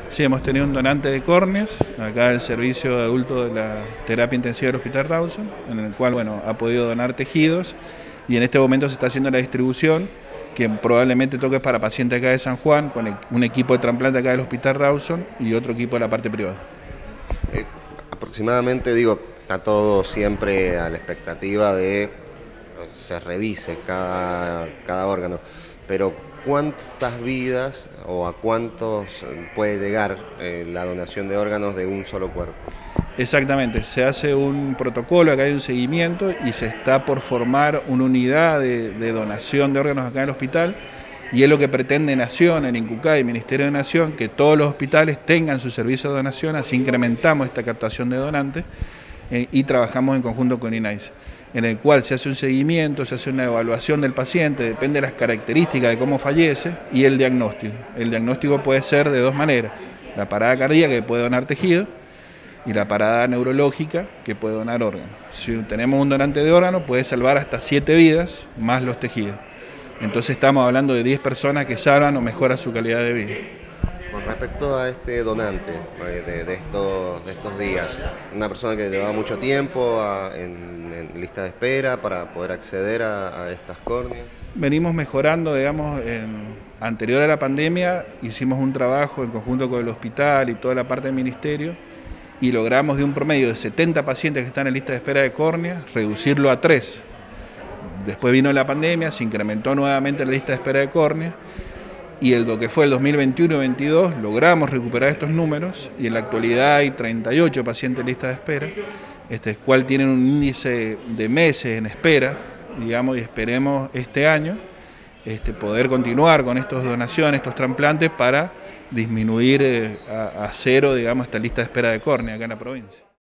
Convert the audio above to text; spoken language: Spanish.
Sí, hemos tenido un donante de córneas, acá el servicio de adulto de la terapia intensiva del Hospital Rawson, en el cual ha podido donar tejidos y en este momento se está haciendo la distribución, que probablemente toque para pacientes acá de San Juan, con un equipo de trasplante acá del Hospital Rawson y otro equipo de la parte privada. Aproximadamente, está todo siempre a la expectativa de se revise cada órgano, pero ¿cuántas vidas o a cuántos puede llegar la donación de órganos de un solo cuerpo? Exactamente, se hace un protocolo, acá hay un seguimiento y se está por formar una unidad de donación de órganos acá en el hospital, y es lo que pretende Nación, el INCUCAI y el Ministerio de Nación, que todos los hospitales tengan su servicio de donación, así incrementamos esta captación de donantes y trabajamos en conjunto con INAIS, en el cual se hace un seguimiento, se hace una evaluación del paciente, depende de las características de cómo fallece y el diagnóstico. El diagnóstico puede ser de dos maneras: la parada cardíaca, que puede donar tejido, y la parada neurológica, que puede donar órganos. Si tenemos un donante de órganos, puede salvar hasta 7 vidas más los tejidos. Entonces estamos hablando de 10 personas que salvan o mejoran su calidad de vida. Con respecto a este donante de estos días, una persona que llevaba mucho tiempo en lista de espera para poder acceder a estas córneas. Venimos mejorando, anterior a la pandemia hicimos un trabajo en conjunto con el hospital y toda la parte del ministerio y logramos de un promedio de 70 pacientes que están en lista de espera de córnea reducirlo a 3. Después vino la pandemia, se incrementó nuevamente la lista de espera de córnea y lo que fue el 2021 y 2022 logramos recuperar estos números y en la actualidad hay 38 pacientes en lista de espera, cual tienen un índice de meses en espera, y esperemos este año poder continuar con estas donaciones, estos trasplantes para disminuir a cero esta lista de espera de córnea acá en la provincia.